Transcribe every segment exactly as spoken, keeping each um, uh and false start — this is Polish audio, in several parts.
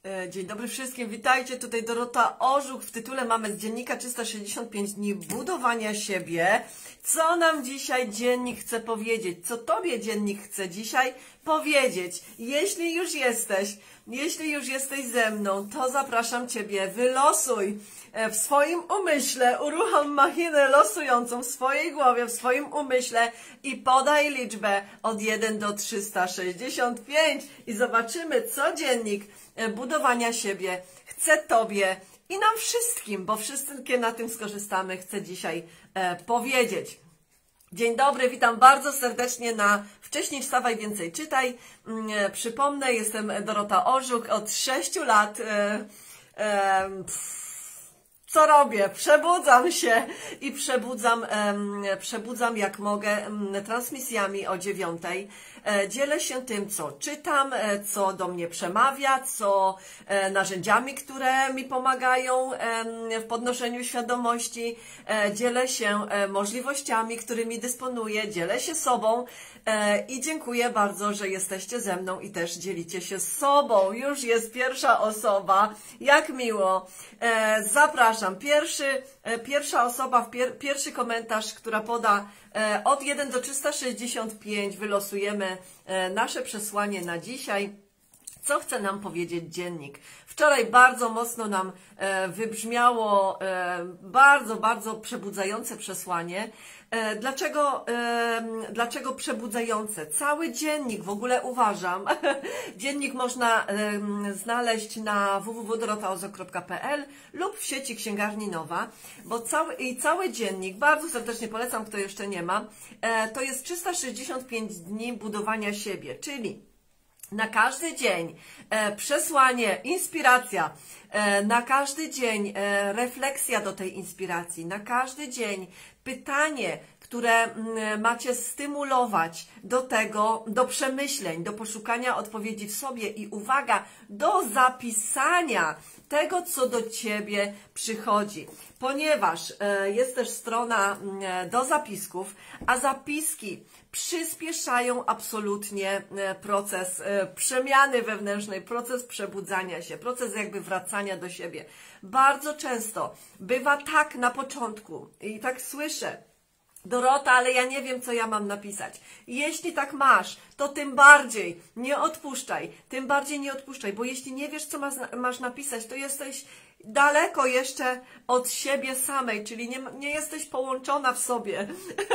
Dzień dobry wszystkim, witajcie, tutaj Dorota Ożuch. W tytule mamy z dziennika trzysta sześćdziesiąt pięć dni budowania siebie. Co nam dzisiaj dziennik chce powiedzieć? Co Tobie dziennik chce dzisiaj powiedzieć? Jeśli już jesteś, jeśli już jesteś ze mną, to zapraszam Ciebie, wylosuj w swoim umyśle, uruchom machinę losującą w swojej głowie, w swoim umyśle i podaj liczbę od jeden do trzysta sześćdziesiąt pięć i zobaczymy, co dziennik budowania siebie chce Tobie i nam wszystkim, bo wszystkie na tym skorzystamy, chcę dzisiaj e, powiedzieć. Dzień dobry, witam bardzo serdecznie na Wcześniej Wstawaj, Więcej Czytaj. E, przypomnę, jestem Dorota Ożuch, od sześciu lat e, e, pff, co robię? Przebudzam się i przebudzam, e, przebudzam jak mogę e, transmisjami o dziewiątej. Dzielę się tym, co czytam, co do mnie przemawia, co narzędziami, które mi pomagają w podnoszeniu świadomości. Dzielę się możliwościami, którymi dysponuję, dzielę się sobą i dziękuję bardzo, że jesteście ze mną i też dzielicie się z sobą. Już jest pierwsza osoba, jak miło. Zapraszam, pierwszy, pierwsza osoba, pierwszy komentarz, która poda od jeden do trzysta sześćdziesiąt pięć, wylosujemy nasze przesłanie na dzisiaj. Co chce nam powiedzieć dziennik? Wczoraj bardzo mocno nam wybrzmiało bardzo, bardzo przebudzające przesłanie. Dlaczego, dlaczego przebudzające? Cały dziennik w ogóle uważam. Dziennik można znaleźć na w w w kropka dorota ozo kropka p l lub w sieci Księgarni Nowa, bo cały, i cały dziennik, bardzo serdecznie polecam, kto jeszcze nie ma, to jest trzysta sześćdziesiąt pięć dni budowania siebie, czyli na każdy dzień e, przesłanie, inspiracja, e, na każdy dzień e, refleksja do tej inspiracji, na każdy dzień pytanie, które m, macie stymulować do tego, do przemyśleń, do poszukania odpowiedzi w sobie i uwaga, do zapisania tego, co do Ciebie przychodzi. Ponieważ e, jest też strona e, do zapisków, a zapiski przyspieszają absolutnie proces przemiany wewnętrznej, proces przebudzania się, proces jakby wracania do siebie. Bardzo często bywa tak na początku i tak słyszę: Dorota, ale ja nie wiem, co ja mam napisać. Jeśli tak masz, to tym bardziej nie odpuszczaj, tym bardziej nie odpuszczaj, bo jeśli nie wiesz, co masz, masz napisać, to jesteś daleko jeszcze od siebie samej, czyli nie, nie jesteś połączona w sobie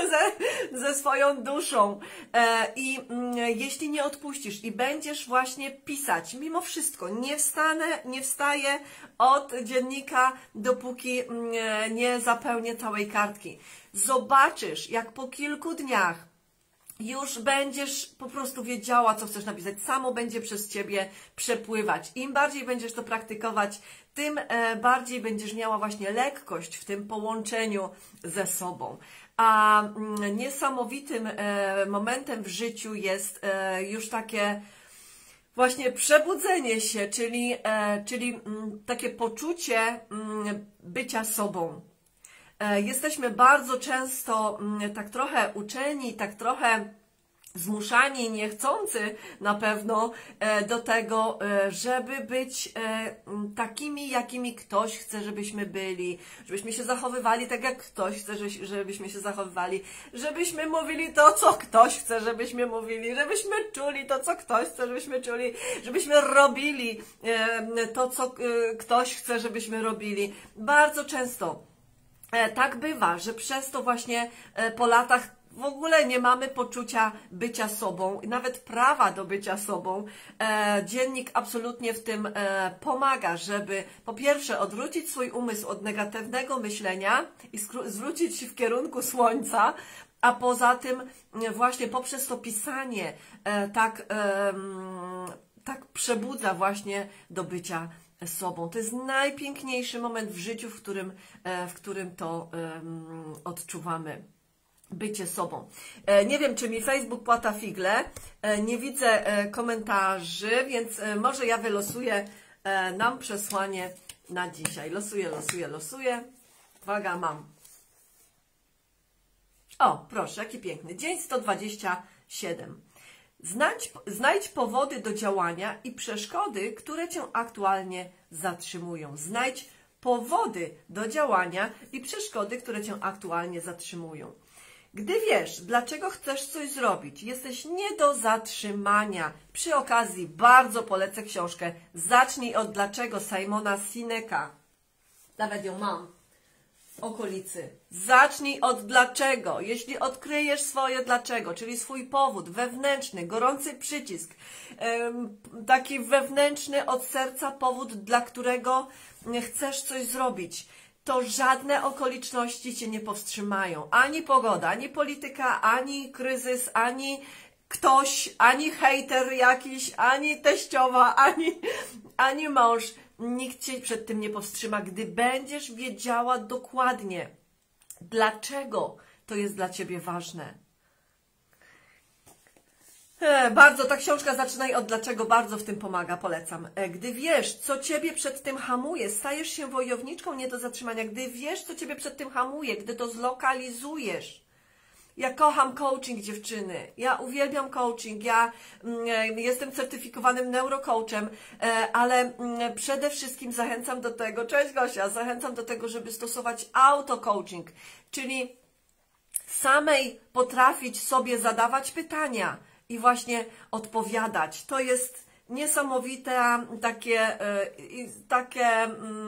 ze, ze swoją duszą. E, I mm, jeśli nie odpuścisz i będziesz właśnie pisać, mimo wszystko, nie wstanę, nie wstaję od dziennika, dopóki mm, nie zapełnię całej kartki. Zobaczysz, jak po kilku dniach już będziesz po prostu wiedziała, co chcesz napisać. Samo będzie przez Ciebie przepływać. Im bardziej będziesz to praktykować, tym e, bardziej będziesz miała właśnie lekkość w tym połączeniu ze sobą. A mm, niesamowitym e, momentem w życiu jest e, już takie właśnie przebudzenie się, czyli, e, czyli mm, takie poczucie mm, bycia sobą. Jesteśmy bardzo często tak trochę uczeni, tak trochę zmuszani, niechcący na pewno do tego, żeby być takimi, jakimi ktoś chce, żebyśmy byli, żebyśmy się zachowywali tak, jak ktoś chce, żebyśmy się zachowywali, żebyśmy mówili to, co ktoś chce, żebyśmy mówili, żebyśmy czuli to, co ktoś chce, żebyśmy czuli, żebyśmy robili to, co ktoś chce, żebyśmy robili. Bardzo często tak bywa, że przez to właśnie po latach w ogóle nie mamy poczucia bycia sobą i nawet prawa do bycia sobą. Dziennik absolutnie w tym pomaga, żeby po pierwsze odwrócić swój umysł od negatywnego myślenia i zwrócić się w kierunku słońca, a poza tym właśnie poprzez to pisanie tak, tak przebudza właśnie do bycia sobą. To jest najpiękniejszy moment w życiu, w którym, w którym to um, odczuwamy bycie sobą. Nie wiem, czy mi Facebook płata figle, nie widzę komentarzy, więc może ja wylosuję nam przesłanie na dzisiaj. Losuję, losuję, losuję. Uwaga, mam. O, proszę, jaki piękny. Dzień sto dwadzieścia siedem. Znajdź, znajdź powody do działania i przeszkody, które Cię aktualnie zatrzymują. Znajdź powody do działania i przeszkody, które Cię aktualnie zatrzymują. Gdy wiesz, dlaczego chcesz coś zrobić, jesteś nie do zatrzymania. Przy okazji bardzo polecę książkę Zacznij od dlaczego Simona Sineka. Nawet ją mam w okolicy. Zacznij od dlaczego. Jeśli odkryjesz swoje dlaczego, czyli swój powód wewnętrzny, gorący przycisk, taki wewnętrzny od serca powód, dla którego chcesz coś zrobić, to żadne okoliczności Cię nie powstrzymają. Ani pogoda, ani polityka, ani kryzys, ani ktoś, ani hejter jakiś, ani teściowa, ani, ani mąż. Nikt Cię przed tym nie powstrzyma, gdy będziesz wiedziała dokładnie, dlaczego to jest dla Ciebie ważne. E, bardzo, ta książka Zaczynaj od dlaczego bardzo w tym pomaga, polecam. E, gdy wiesz, co Ciebie przed tym hamuje, stajesz się wojowniczką nie do zatrzymania. Gdy wiesz, co Ciebie przed tym hamuje, gdy to zlokalizujesz. Ja kocham coaching, dziewczyny. Ja uwielbiam coaching. Ja mm, jestem certyfikowanym neurocoachem, e, ale mm, przede wszystkim zachęcam do tego, cześć Gosia, zachęcam do tego, żeby stosować auto-coaching, czyli samej potrafić sobie zadawać pytania i właśnie odpowiadać. To jest niesamowite takie, takie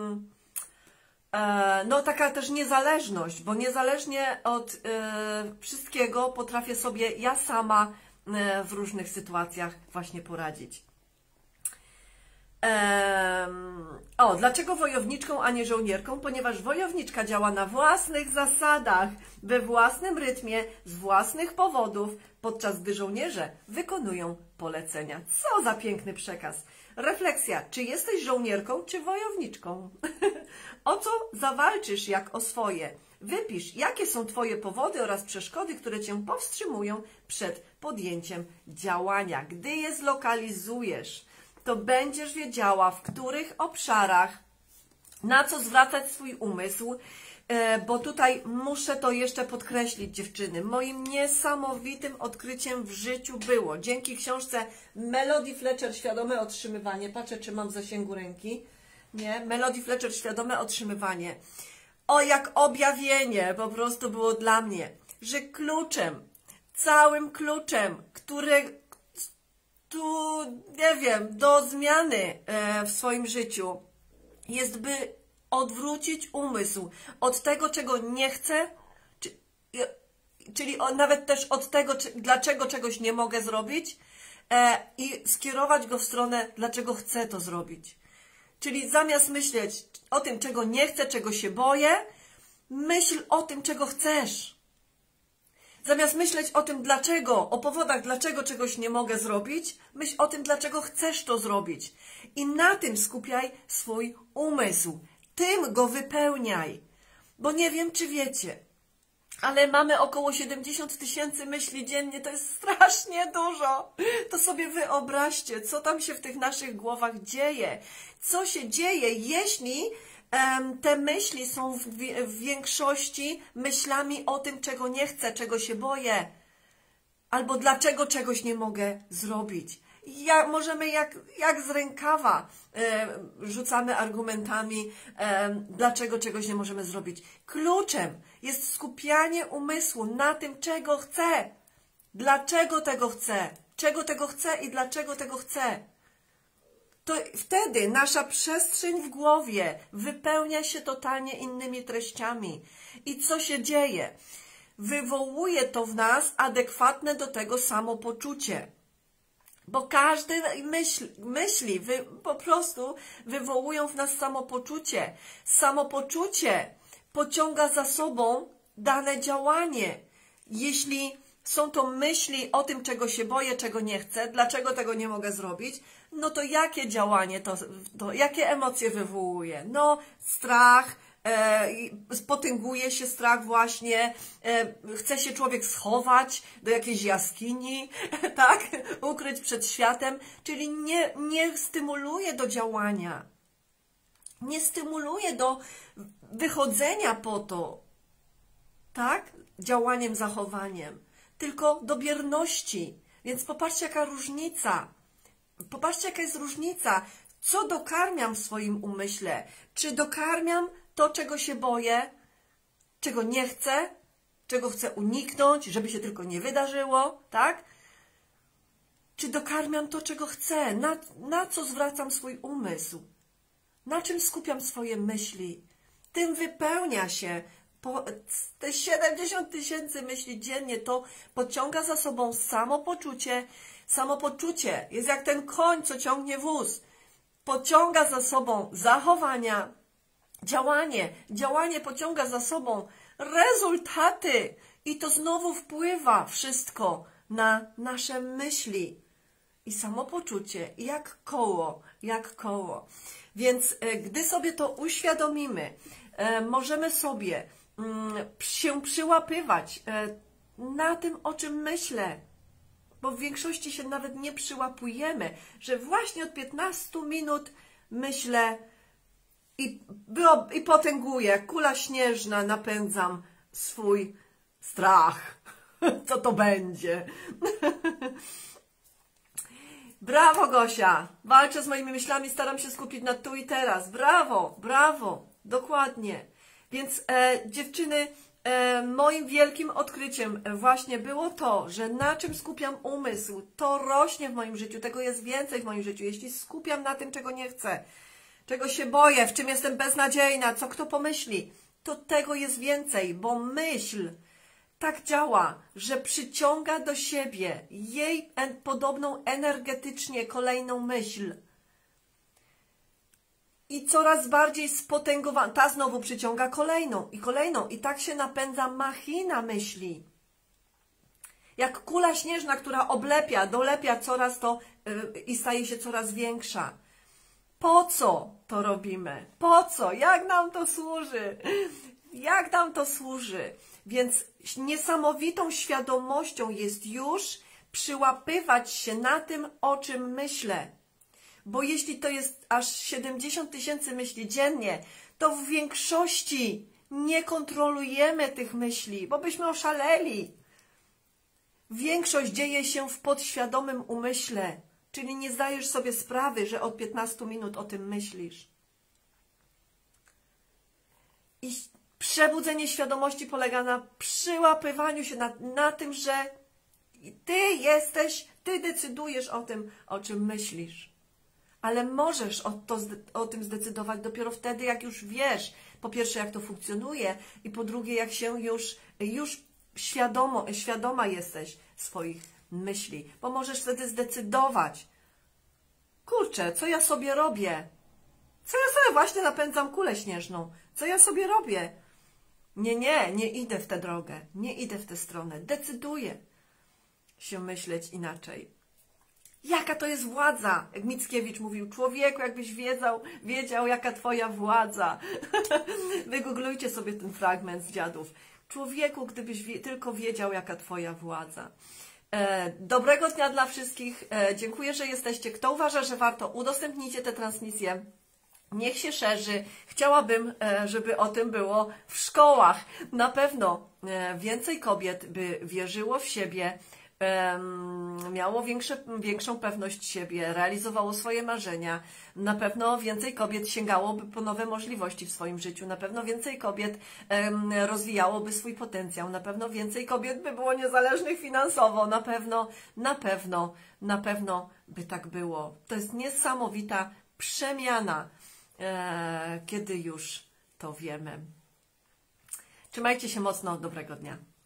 no taka też niezależność, bo niezależnie od wszystkiego potrafię sobie ja sama w różnych sytuacjach właśnie poradzić. O, dlaczego wojowniczką, a nie żołnierką? Ponieważ wojowniczka działa na własnych zasadach, we własnym rytmie, z własnych powodów, podczas gdy żołnierze wykonują polecenia. Co za piękny przekaz. Refleksja, czy jesteś żołnierką, czy wojowniczką? O co zawalczysz jak o swoje? Wypisz, jakie są Twoje powody oraz przeszkody, które Cię powstrzymują przed podjęciem działania. Gdy je zlokalizujesz, to będziesz wiedziała, w których obszarach, na co zwracać swój umysł, bo tutaj muszę to jeszcze podkreślić, dziewczyny. Moim niesamowitym odkryciem w życiu było, dzięki książce Melody Fletcher, Świadome otrzymywanie, patrzę, czy mam w zasięgu ręki, nie, Melody Fletcher, Świadome otrzymywanie. O, jak objawienie po prostu było dla mnie, że kluczem, całym kluczem, który tu, nie wiem, do zmiany w swoim życiu jest, by odwrócić umysł od tego, czego nie chcę, czyli nawet też od tego, dlaczego czegoś nie mogę zrobić, i skierować go w stronę, dlaczego chcę to zrobić. Czyli zamiast myśleć o tym, czego nie chcę, czego się boję, myśl o tym, czego chcesz. Zamiast myśleć o tym, dlaczego, o powodach, dlaczego czegoś nie mogę zrobić, myśl o tym, dlaczego chcesz to zrobić. I na tym skupiaj swój umysł. Tym go wypełniaj. Bo nie wiem, czy wiecie, ale mamy około siedemdziesiąt tysięcy myśli dziennie. To jest strasznie dużo. To sobie wyobraźcie, co tam się w tych naszych głowach dzieje. Co się dzieje, jeśli te myśli są w, w większości myślami o tym, czego nie chcę, czego się boję, albo dlaczego czegoś nie mogę zrobić. Ja, możemy jak, jak z rękawa e, rzucamy argumentami, e, dlaczego czegoś nie możemy zrobić. Kluczem jest skupianie umysłu na tym, czego chcę, dlaczego tego chcę, czego tego chcę i dlaczego tego chcę. To wtedy nasza przestrzeń w głowie wypełnia się totalnie innymi treściami. I co się dzieje? Wywołuje to w nas adekwatne do tego samopoczucie. Bo każdy myśl, myśli wy, po prostu wywołują w nas samopoczucie. Samopoczucie pociąga za sobą dane działanie. Jeśli są to myśli o tym, czego się boję, czego nie chcę, dlaczego tego nie mogę zrobić, no to jakie działanie to, to jakie emocje wywołuje? No strach, e, potęguje się strach właśnie, e, chce się człowiek schować do jakiejś jaskini, tak, ukryć przed światem, czyli nie, nie stymuluje do działania, nie stymuluje do wychodzenia po to, tak, działaniem, zachowaniem, tylko do bierności, Więc popatrzcie, jaka różnica. Popatrzcie, jaka jest różnica. Co dokarmiam w swoim umyśle? Czy dokarmiam to, czego się boję, czego nie chcę, czego chcę uniknąć, żeby się tylko nie wydarzyło, tak? Czy dokarmiam to, czego chcę? Na, na co zwracam swój umysł? Na czym skupiam swoje myśli? Tym wypełnia się. Po, te siedemdziesiąt tysięcy myśli dziennie to pociąga za sobą samopoczucie. Samopoczucie jest jak ten koń, co ciągnie wóz. Pociąga za sobą zachowania, działanie. Działanie pociąga za sobą rezultaty. I to znowu wpływa wszystko na nasze myśli. I samopoczucie, jak koło, jak koło. Więc e, gdy sobie to uświadomimy, e, możemy sobie mm, się przyłapywać e, na tym, o czym myślę. Bo w większości się nawet nie przyłapujemy, że właśnie od piętnastu minut myślę i, i potęguję, jak kula śnieżna napędzam swój strach. Co to będzie? Brawo, Gosia! Walczę z moimi myślami, staram się skupić na tu i teraz. Brawo, brawo, dokładnie. Więc e, dziewczyny, e, moim wielkim odkryciem właśnie było to, że na czym skupiam umysł, to rośnie w moim życiu, tego jest więcej w moim życiu. Jeśli skupiam na tym, czego nie chcę, czego się boję, w czym jestem beznadziejna, co kto pomyśli, to tego jest więcej, bo myśl tak działa, że przyciąga do siebie jej en podobną energetycznie kolejną myśl. I coraz bardziej spotęgowana, ta znowu przyciąga kolejną i kolejną. I tak się napędza machina myśli. Jak kula śnieżna, która oblepia, dolepia coraz to yy, i staje się coraz większa. Po co to robimy? Po co? Jak nam to służy? Jak nam to służy? Więc niesamowitą świadomością jest już przyłapywać się na tym, o czym myślę. Bo jeśli to jest aż siedemdziesiąt tysięcy myśli dziennie, to w większości nie kontrolujemy tych myśli, bo byśmy oszaleli. Większość dzieje się w podświadomym umyśle, czyli nie zdajesz sobie sprawy, że od piętnastu minut o tym myślisz. I przebudzenie świadomości polega na przyłapywaniu się na, na tym, że ty jesteś, ty decydujesz o tym, o czym myślisz. Ale możesz o, to, o tym zdecydować dopiero wtedy, jak już wiesz, po pierwsze, jak to funkcjonuje i po drugie, jak się już, już świadomo, świadoma jesteś swoich myśli. Bo możesz wtedy zdecydować, kurczę, co ja sobie robię? Co ja sobie właśnie napędzam kulę śnieżną? Co ja sobie robię? Nie, nie, nie idę w tę drogę, nie idę w tę stronę. Decyduję się myśleć inaczej. Jaka to jest władza? Jak Mickiewicz mówił, człowieku, jakbyś wiedział, wiedział jaka twoja władza. Wygooglujcie sobie ten fragment z Dziadów. Człowieku, gdybyś wie, tylko wiedział, jaka twoja władza. E, dobrego dnia dla wszystkich. E, dziękuję, że jesteście. Kto uważa, że warto, udostępnijcie tę transmisję. Niech się szerzy. Chciałabym, żeby o tym było w szkołach. Na pewno więcej kobiet by wierzyło w siebie, miało większe, większą pewność siebie, realizowało swoje marzenia. Na pewno więcej kobiet sięgałoby po nowe możliwości w swoim życiu. Na pewno więcej kobiet rozwijałoby swój potencjał. Na pewno więcej kobiet by było niezależnych finansowo. Na pewno, na pewno, na pewno by tak było. To jest niesamowita przemiana, kiedy już to wiemy. Trzymajcie się mocno, dobrego dnia.